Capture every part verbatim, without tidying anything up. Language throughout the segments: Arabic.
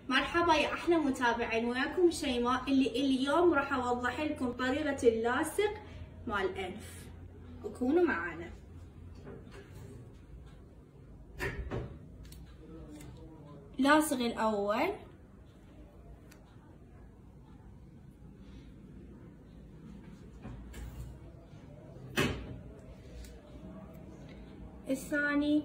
مرحبا يا احلى متابعين، وياكم شيماء اللي اليوم راح اوضح لكم طريقة اللاصق مال الانف، وكونوا معانا. لاصق الاول الثاني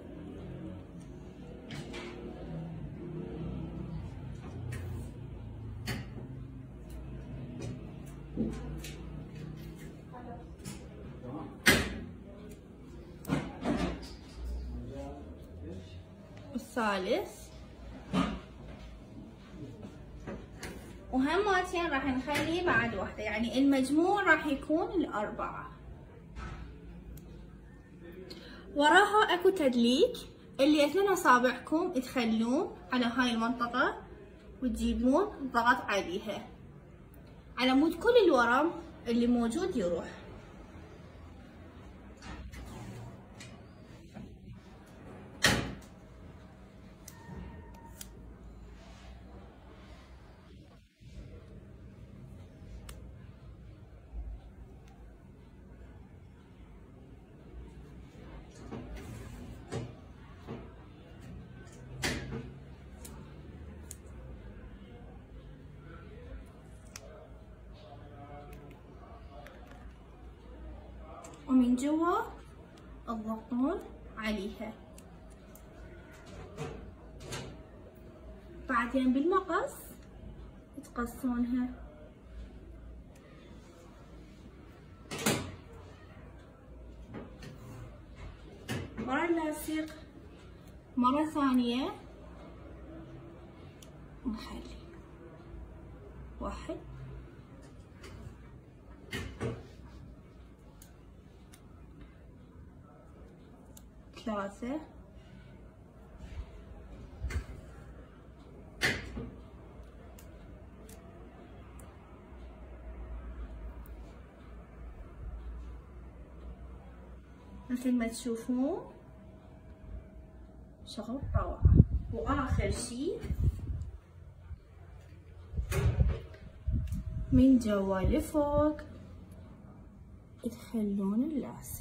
الثالث، وهمتين راح نخلي بعد واحدة، يعني المجموع راح يكون الأربعة. وراها اكو تدليك، اللي اثنين اصابعكم تخلون على هاي المنطقة وتجيبون ضغط عليها على مود كل الورم اللي موجود يروح. ومن جوا تضغطون عليها، بعدين بالمقص تقصونها. مرة نلاصق مرة ثانية، نخلي واحد ثلاثة مثل ما تشوفون، شغل روعة. وآخر شي من جوا لفوق تخلون اللاصق،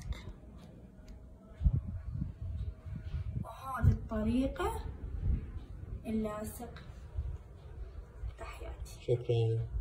وهذه الطريقة اللاصق. تحياتي. شكرا.